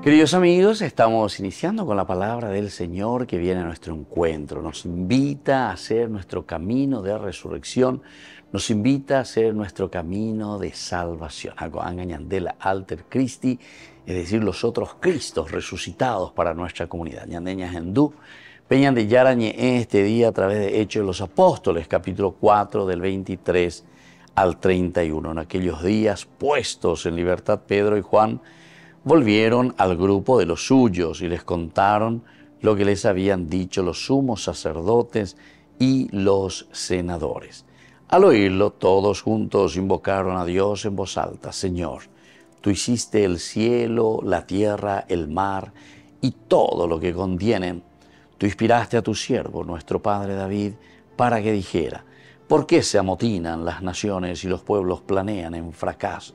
Queridos amigos, estamos iniciando con la palabra del Señor que viene a nuestro encuentro. Nos invita a hacer nuestro camino de resurrección, nos invita a hacer nuestro camino de salvación. Ñandela alter Christi, es decir, los otros Cristos resucitados para nuestra comunidad. Ñandeña Hendú, Peñan de Yarañe este día a través de Hechos de los Apóstoles, capítulo 4 del 23 al 31. En aquellos días, puestos en libertad, Pedro y Juan volvieron al grupo de los suyos y les contaron lo que les habían dicho los sumos sacerdotes y los senadores. Al oírlo, todos juntos invocaron a Dios en voz alta: Señor, tú hiciste el cielo, la tierra, el mar y todo lo que contienen. Tú inspiraste a tu siervo, nuestro padre David, para que dijera: ¿por qué se amotinan las naciones y los pueblos planean en fracaso?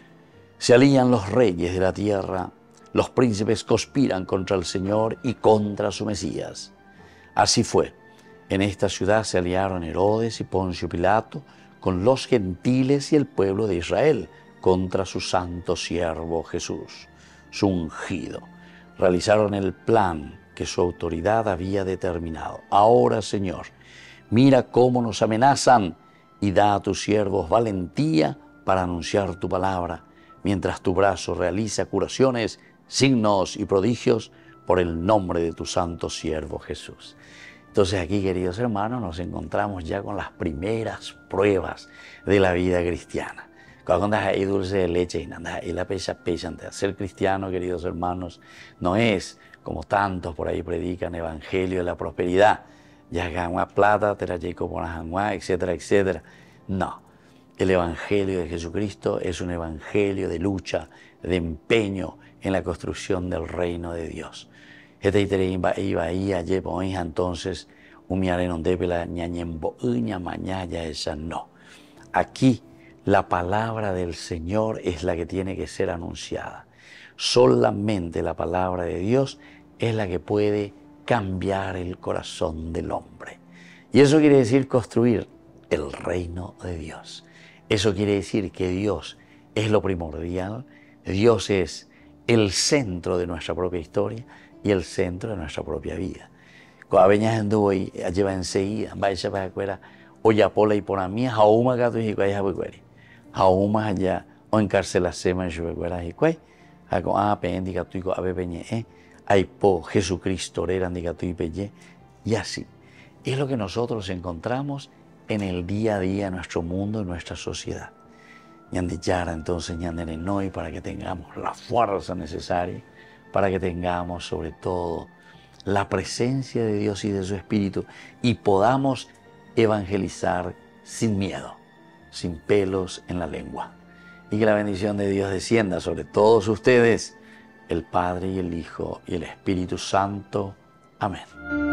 Se alían los reyes de la tierra, los príncipes conspiran contra el Señor y contra su Mesías. Así fue. En esta ciudad se aliaron Herodes y Poncio Pilato con los gentiles y el pueblo de Israel contra su santo siervo Jesús, su ungido. Realizaron el plan que su autoridad había determinado. Ahora, Señor, mira cómo nos amenazan y da a tus siervos valentía para anunciar tu palabra, mientras tu brazo realiza curaciones, signos y prodigios por el nombre de tu santo siervo Jesús. Entonces aquí, queridos hermanos, nos encontramos ya con las primeras pruebas de la vida cristiana. Cuando andas ahí dulce de leche y andas ahí la pecha. Ser cristiano, queridos hermanos, no es como tantos por ahí predican evangelio de la prosperidad. Ya ganua plata, te la lleco por la etcétera, etcétera. No. El Evangelio de Jesucristo es un evangelio de lucha, de empeño en la construcción del reino de Dios. Entonces, no. Aquí la palabra del Señor es la que tiene que ser anunciada. Solamente la palabra de Dios es la que puede cambiar el corazón del hombre. Y eso quiere decir construir el reino de Dios. Eso quiere decir que Dios es lo primordial, Dios es el centro de nuestra propia historia y el centro de nuestra propia vida. Cuando veñas en Dubai, lleva enseguida, vaya para afuera, oya pola y por a mí, jauma gato y cuay, jauma allá, o encarcela sema y chuecuera y cuay, a pendi gato y a bebeñe, hay po Jesucristo, era gato y pelle, y así. Es lo que nosotros encontramos en el día a día, en nuestro mundo, en nuestra sociedad. Ñandillara, entonces, ñandenenoy, para que tengamos la fuerza necesaria, para que tengamos sobre todo la presencia de Dios y de su Espíritu y podamos evangelizar sin miedo, sin pelos en la lengua. Y que la bendición de Dios descienda sobre todos ustedes, el Padre y el Hijo y el Espíritu Santo. Amén.